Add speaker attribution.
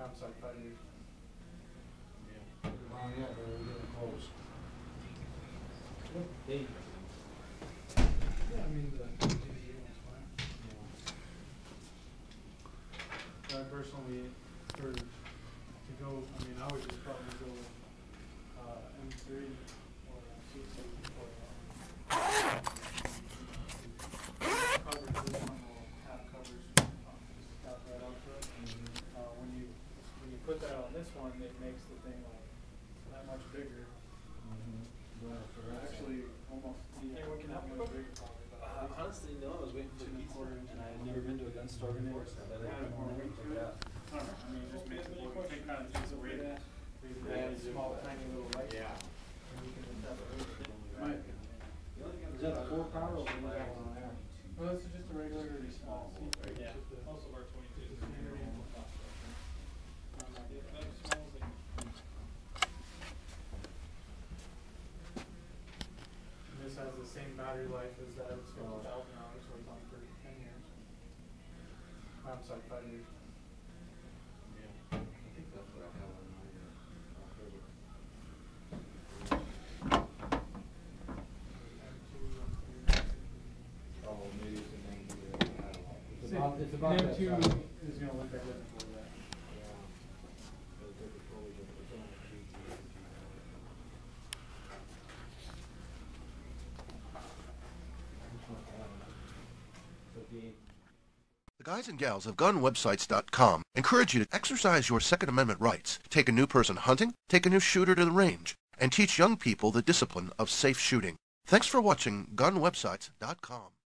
Speaker 1: I'm sorry, 5 years.
Speaker 2: Yeah.
Speaker 3: Oh, yeah, they're getting close.
Speaker 2: Hey.
Speaker 1: Yeah, I mean, the GZA one's fine. I personally, to go, I mean, I would just probably go M3 or C2 or coverage. This one will have coverage just out right onto it. When you put that on this one, it makes the thing like that much bigger. Actually, almost what can happen much bigger probably.
Speaker 2: Honestly, no, I was waiting for pizza, and I had never been to a gun store before, so I didn't
Speaker 1: More
Speaker 2: know
Speaker 1: weight
Speaker 2: what
Speaker 1: to
Speaker 2: to
Speaker 1: it.
Speaker 2: get.
Speaker 1: I don't know, I mean, it just makes it look, it kind of takes away that. Small, tiny little light.
Speaker 3: Yeah.
Speaker 1: And you can just have it.
Speaker 3: Right. Is that a 4-power or what is that one on there?
Speaker 1: Well, this is just a regular, small.
Speaker 4: Yeah, most of our 22s.
Speaker 1: This has the same battery life as that, it's $50,000, so it's on for 10 years. I'm sorry, 5 years.
Speaker 3: I think that's what I have on my, oh, maybe it's a 90 year, I don't know. It's about that
Speaker 1: M2
Speaker 3: size.
Speaker 1: is gonna look like that for that.
Speaker 3: Yeah. It's totally different. It's only GT.
Speaker 5: The guys and gals of GunWebsites.com encourage you to exercise your Second Amendment rights, take a new person hunting, take a new shooter to the range, and teach young people the discipline of safe shooting. Thanks for watching GunWebsites.com.